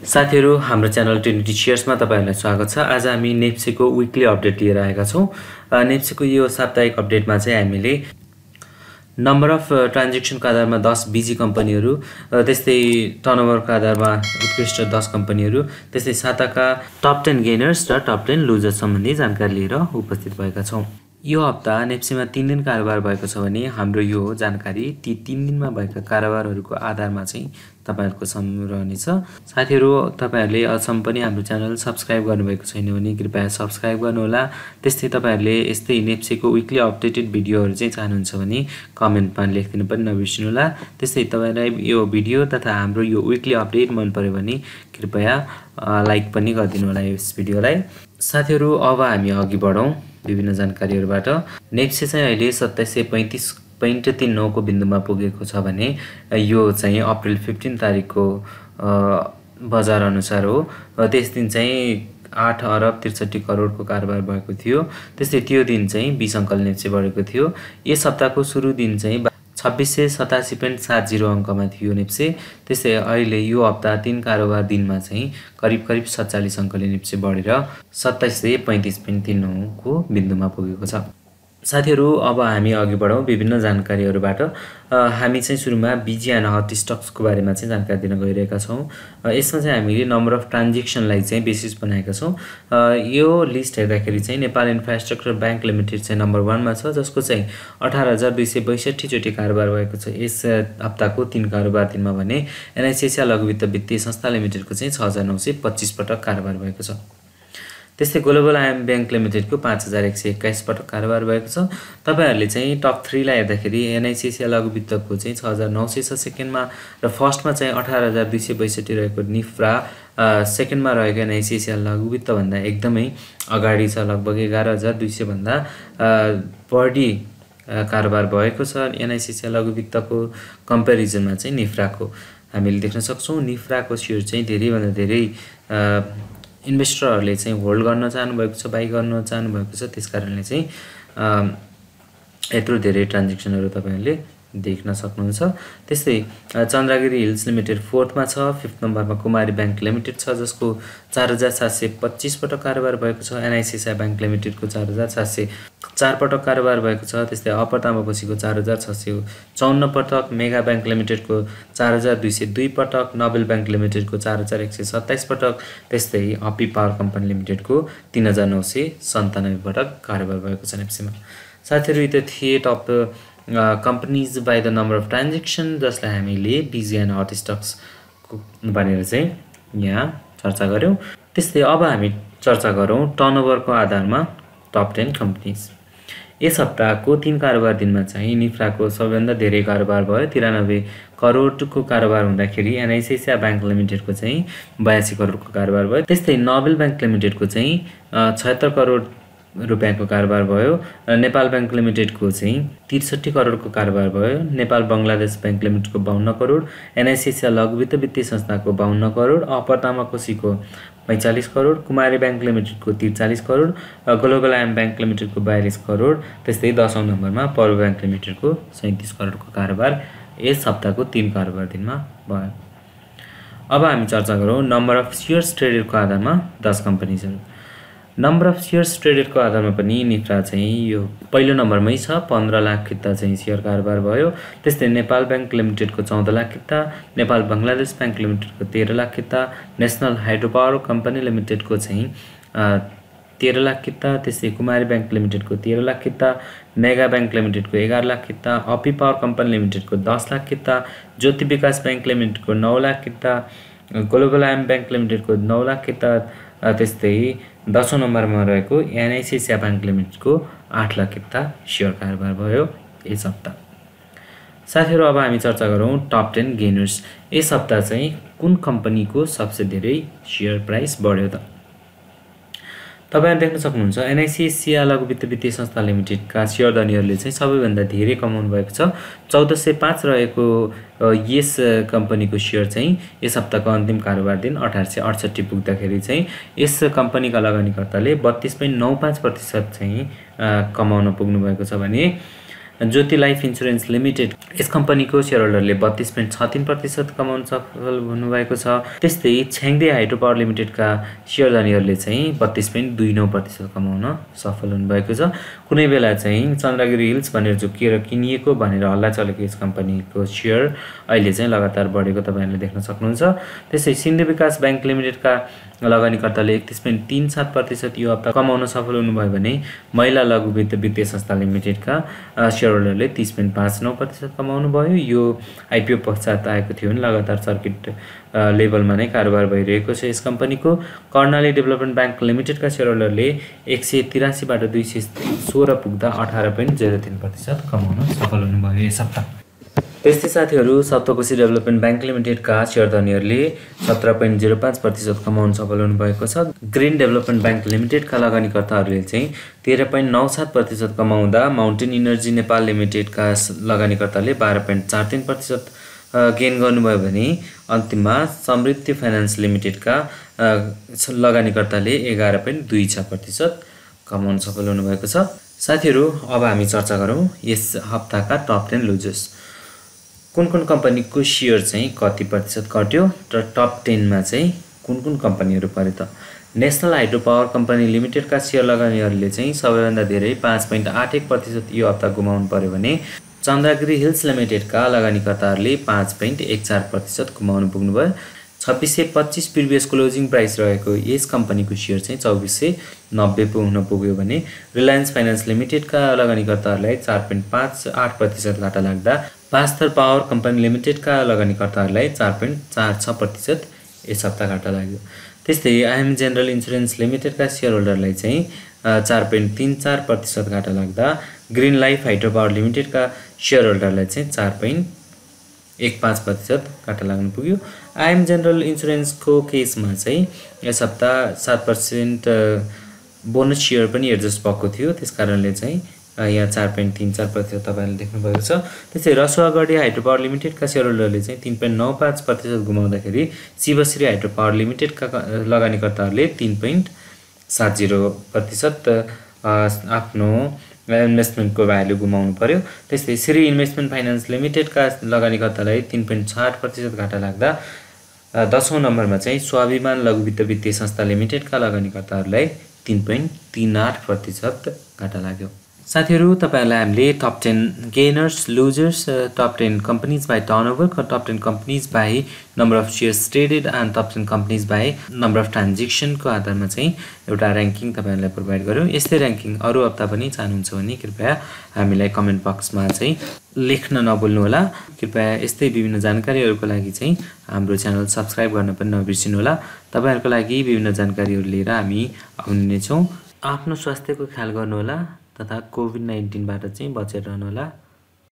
साथीहरु हाम्रो channel Trinity शेयर्समा तपाईहरुलाई स्वागत छ। आज हामी नेप्से को वीकली अपडेट लिएर आएका छौं। नेप्से को यो साप्ताहिक अपडेटमा चाहिँ हामीले नम्बर अफ ट्रान्ज्याक्सनको आधारमा 10 बिजी कम्पनीहरु, त्यस्तै टर्नओभरको आधारमा उत्कृष्ट 10 कम्पनीहरु, त्यस्तै साताका टप 10 गेनर्स र टप 10 लुजर्स सम्बन्धी जानकारी लिएर उपस्थित भएका छौं। यो हप्ता नेप्सेमा 3 दिन कारोबार भएको छ भने हाम्रो यो जानकारी ती 3 दिनमा भएका कारोबारहरुको आधारमा चाहिँ तपाईहरुको सामु रहनेछ। साथीहरु, तपाईहरुले अझसम्म पनि हाम्रो च्यानल सब्स्क्राइब गर्नुभएको छैन भने कृपया सब्स्क्राइब गर्नुहोला। त्यस्तै तपाईहरुले यस्तै नेप्सेको वीकली अपडेटेड भिडियोहरु चाहिँ चाहनुहुन्छ भने कमेन्टमा लेख्दिन पनि नबिर्सनुहोला। त्यस्तै तपाईहरुलाई यो भिडियो तथा हाम्रो यो वीकली अपडेट मन पर्यो भने कृपया लाइक पनि गरिदिनु होला यस भिडियोलाई। साथीहरु, अब हामी अघि बढौं विभिन्न जानकारीहरुबाट। नेप्से चाहिँ अहिले 2735.39 को बिन्दुमा पुगेको छ भने यो चाहिँ अप्रिल 15 तारिखको बजार अनुसार हो। त्यस दिन चाहिँ 8 अर्ब 63 करोडको कारोबार भएको थियो। त्यस्तै त्यो दिन चाहिँ 20 अंकल नेप्से बढेको थियो। यस हप्ताको सुरु दिन चाहिँ 2687.70 अंकमा थियो नेप्से। त्यस्तै अहिले यो हप्ता 3 कारोबार दिनमा चाहिँ करिब 47 अंकले नेप्से बढेर 2735.39 को बिन्दुमा पुगेको छ। साथीहरु, अब हामी अघि बढौं विभिन्न जानकारीहरुबाट। हामी चाहिँ सुरुमा बिजी एन्ड हट स्टक्स को बारेमा चाहिँ जानकारी दिन गइरहेका छौं। यसमा चाहिँ हामीले नम्बर अफ ट्रान्ज्याक्सनलाई चाहिँ बेसिस बनाएका छौं। यो लिस्ट हेर्दाखेरि चाहिँ नेपाल इन्फ्रास्ट्रक्चर बैंक लिमिटेड चाहिँ नम्बर 1 मा छ, जसको चाहिँ 18262 चोटी कारोबार भएको छ यस हप्ताको 3 कारोबार दिनमा भने एनआईसीसी लघु वित्त वित्तीय संस्था लिमिटेडको चाहिँ 6925 पटक कारोबार भएको छ। त्यस्तै ग्लोबल आइएम बैंक लिमिटेडको 5121 पटक कारोबार भएको छ। तपाईहरुले चाहिँ टप 3 लाई हेर्दाखेरि एनआईसीसी लघु वित्तको चाहिँ 6900 छ सेकेन्डमा, र फर्स्टमा चाहिँ 18262 रहेको निफ्रा सेकेन्डमा रहेको एनआईसीसी लघु वित्त भन्दा एकदमै अगाडि छ। लगभग 11200 भन्दा बढी कारोबार भएको छ एनआईसीसी लघु वित्तको कम्पेरिजनमा चाहिँ निफ्राको हामीले देख्न सक्छौं। निफ्राको शेयर चाहिँ धेरै भन्दा धेरै इन्भेस्टरहरुले चाहिँ होल्ड गर्न चाहनु भएको छ, बाइ गर्न चाहनु भएको छ। त्यसकारणले चाहिँ यत्रो धेरै ट्रान्ज्याक्सनहरु तपाईहरुले देख्न सक्नुहुन्छ। त्यस्तै चन्द्रगिरी हिल्स लिमिटेड 4th मा छ। 5th नम्बरमा कुमारी बैंक लिमिटेड छ, जसको 4725 पटक कारोबार भएको छ। एनआईसीसी बैंक लिमिटेडको 4704 पटक कारोबार भएको छ। त्यस्तै अपर तामाकोसीको 4654 पटक, मेगा बैंक लिमिटेडको 4202 पटक, नोबेल बैंक लिमिटेडको 4127 पटक, त्यस्तै अपी पावर कम्पनी लिमिटेडको 3997 पटक कारोबार भएको छ नेप्सेमा। साथीहरु, यो थिए top companies by the number of transaction, जसलाई हामीले बिजी एन्ड हट स्टक्स भनेर चाहिँ यहाँ चर्चा गर्यौं। त्यस्तै अब हामी चर्चा गरौं टर्नओभरको आधारमा टप 10 कम्पनीज। यस हप्ताको 3 कारोबार दिनमा चाहिँ निफ्राको सबैभन्दा धेरै कारोबार भयो, 93 करोडको कारोबार हुँदाखेरि एनआईसीसी बैंक लिमिटेडको चाहिँ 82 करोडको कारोबार भयो। त्यस्तै नोबेल बैंक लिमिटेडको चाहिँ 76 करोड रुपैयाँको कारोबार भयो। नेपाल बैंक लिमिटेडको चाहिँ 63 करोडको कारोबार भयो। नेपाल बंगलादेश बैंक लिमिटेडको 52 करोड, एनआईसीसी लघु वित्त वित्तीय संस्थाको 52 करोड, अपर तामाकोसीको 45 करोड, कुमारी बैंक लिमिटेडको 43 करोड, ग्लोबल आइएम बैंक लिमिटेडको 42 करोड, त्यस्तै 10औं नम्बरमा पर्व बैंक लिमिटेडको 37 करोडको कारोबार यस हप्ताको 3 कारोबार दिनमा भयो। अब हामी चर्चा गरौं नम्बर अफ शेयर्स ट्रेडेडको आधारमा 10 कम्पनीजहरु। नम्बर अफ शेयर्स ट्रेडेडको आधारमा पनि निफ्रा चाहिँ यो पहिलो नम्बरमै छ। 15 लाख किता चाहिँ शेयर कारोबार भयो। त्यस्तै नेपाल बैंक लिमिटेडको 14 लाख किता, नेपाल बंगलादेश बैंक लिमिटेडको 13 लाख किता, नेशनल हाइड्रो पावर कम्पनी लिमिटेडको चाहिँ 13 लाख किता, त्यस्तै कुमारी बैंक लिमिटेडको 13 लाख किता, मेगा बैंक लिमिटेडको 11 लाख किता, अपी पावर कम्पनी लिमिटेडको 10 लाख किता, ज्योति विकास बैंक लिमिटेडको 9 लाख किता, ग्लोबल आइएम बैंक लिमिटेडको 9 लाख किता, त्यस्तै 10औं नम्बरमा रहेको एनआईसीसी बैंक लिमिटेडको 8 लाख किता शेयर कारोबार भयो यस हप्ता। साथीहरु, अब हामी चर्चा गरौं टप 10 गेनर्स। यस हप्ता चाहिँ कुन कम्पनीको सबसे धेरै शेयर प्राइस बढ्यो त? तपाईहरु देख्न सक्नुहुन्छ एनआईसीसी लघु वित्त वित्तीय संस्था लिमिटेडका शेयरधारीहरुले चाहिँ सबैभन्दा धेरै कमाउनु भएको छ। 1405 रहेको यस कम्पनीको शेयर चाहिँ यस हप्ताको अन्तिम कारोबार दिन 1868 पुग्दाखेरि चाहिँ यस कम्पनीका लगानीकर्ताले 32.95% चाहिँ कमाउन पुग्नु भएको छ भने ज्योति लाइफ इन्सुरेन्स लिमिटेड यस कम्पनीको सेयर होल्डरले 32.63% कमाउन सफल हुनुभएको छ। त्यस्तै छ्याङदे हाइड्रो पावर लिमिटेडका सेयरधारीहरूले चाहिँ 32.29% कमाउन सफल हुनुभएको छ। कुनै बेला चाहिँ चन्द्रगिरी हिल्स भनेर झुकिएर किनिएको भनेर हल्ला चलेको यस कम्पनीको सेयर अहिले चाहिँ लगातार बढेको तपाईँहरूले देख्न सक्नुहुन्छ। त्यसै सिन्धु विकास ब्याङ्क लिमिटेडका लगानीकर्ताले 31.37% यो हप्ता कमाउन सफल हुनुभयो भने महिला लघु वित्त वित्तीय संस्था लिमिटेडका सेयर होल्डरले 30.59% कमाउनु भयो। यो आइपिओ पश्चात आएको थियो भने लगातार सर्किट लेभलमा नै कारोबार भइरहेको छ। यस कम्पनीको कर्णाली डेभलपमेन्ट ब्याङ्क लिमिटेडका सेयर होल्डरले 183 बाट 216 पुग्दा 18.03% कमाउन सफल हुनुभयो यस हप्ता। त्यस्तै साथीहरू सप्तकोशी डेभलपमेन्ट ब्याङ्क लिमिटेडका सेयरधारीहरूले 17.05% कमाउन सफल हुनुभएको छ। ग्रिन डेभलपमेन्ट ब्याङ्क लिमिटेडका लगानीकर्ताहरूले चाहिँ 13.97% कमाउँदा माउन्टेन इनर्जी नेपाल लिमिटेडका लगानीकर्ताले 12.43% गेन गर्नुभयो भने अन्तिममा समृद्धि फाइनान्स लिमिटेडका लगानीकर्ताले 11.26% कमाउन सफल हुनुभएको छ। साथीहरू अब हामी चर्चा गरौँ यस हप्ताका टप 10 लुजर्स। कुन कम्पनीको सेयर चाहिँ कति प्रतिशत घट्यो र टप 10 मा चाहिँ कुन कम्पनीहरू परे त? नेसनल हाइड्रो पावर कम्पनी लिमिटेडका सेयर लगानीहरूले चाहिँ सबैभन्दा धेरै 5.81% यो हप्ता गुमाउनु पर्यो भने चन्द्रगिरी हिल्स लिमिटेडका लगानीकर्ताहरूले 5.14% गुमाउनु पुग्नुभयो। 2625 प्रिभियस क्लोजिङ प्राइस रहेको यस कम्पनीको सेयर चाहिँ 2490 पुग्न पुग्यो भने रिलायन्स फाइनान्स लिमिटेडका लगानीकर्ताहरूलाई 4.58% घाटा लाग्दा पास्थर पावर कम्पनी लिमिटेडका लगानीकर्ताहरूलाई 4.46% यस हप्ता घाटा लाग्यो। त्यस्तै आइएम जनरल इन्सुरेन्स लिमिटेडका सेयर होल्डरलाई चाहिँ 4.34% घाटा लाग्दा ग्रिन लाइफ हाइड्रो पावर लिमिटेडका सेयर होल्डरलाई चाहिँ 4.15% घाटा लाग्न पुग्यो। आइएम जनरल इन्सुरेन्सको केसमा चाहिँ यस हप्ता 7% बोनस सेयर पनि एडजस्ट भएको थियो, त्यसकारणले चाहिँ यहाँ 4.34% तपाईँहरूले देख्नुभएको छ। त्यसै रसुवागढी हाइड्रो पावर लिमिटेडका सेयर होल्डरले चाहिँ 3.95% गुमाउँदाखेरि शिवश्री हाइड्रो पावर लिमिटेडका लगानीकर्ताहरूले 3.70% आफ्नो इन्भेस्टमेन्टको भ्यालु गुमाउनु पर्यो। त्यस्तै श्री इन्भेस्टमेन्ट फाइनान्स लिमिटेडका लगानीकर्तालाई 3.60% घाटा लाग्दा 10औं नम्बरमा चाहिँ स्वाभिमान लघु वित्त वित्तीय संस्था लिमिटेडका लगानीकर्ताहरूलाई 3.38% घाटा लाग्यो। साथीहरू तपाईहरुलाई हामीले top 10 gainers losers, top 10 companies by turnover, top 10 companies by number of shares traded and top 10 companies by number of ट्रान्जेक्सनको आधारमा चाहिँ एउटा र्याङ्किङ तपाईहरुलाई प्रोभाइड गर्यौं। यस्तै र्याङ्किङ अरु हप्ता पनि चाहनुहुन्छ भने कृपया हामीलाई कमेन्ट बक्समा चाहिँ लेख्न नभुल्नु होला। कृपया यस्तै विभिन्न जानकारीहरुको लागि चाहिँ हाम्रो च्यानल सब्स्क्राइब गर्न पनि नबिर्सिनु होला। तपाईहरुको लागि विभिन्न जानकारीहरु लिएर हामी आउने छौं। आफ्नो स्वास्थ्यको ख्याल गर्नु होला तथा कोभिड-19 बाट चाहिँ बचेर रहनु होला।